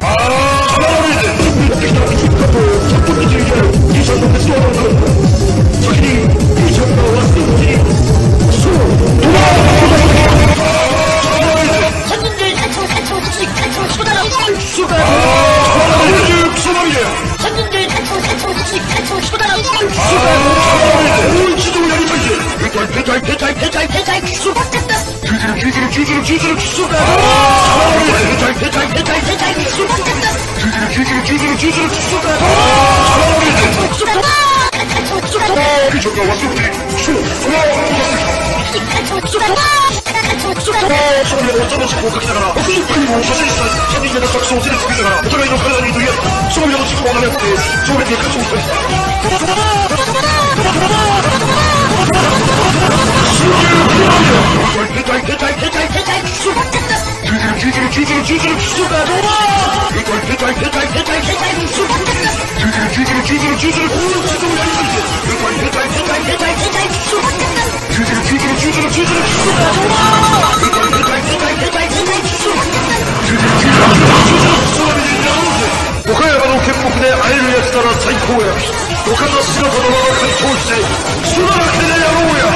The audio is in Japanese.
岡山の県北で会えるやつなら最高や。岡田姿のまま完走して、すばらけでやろうや。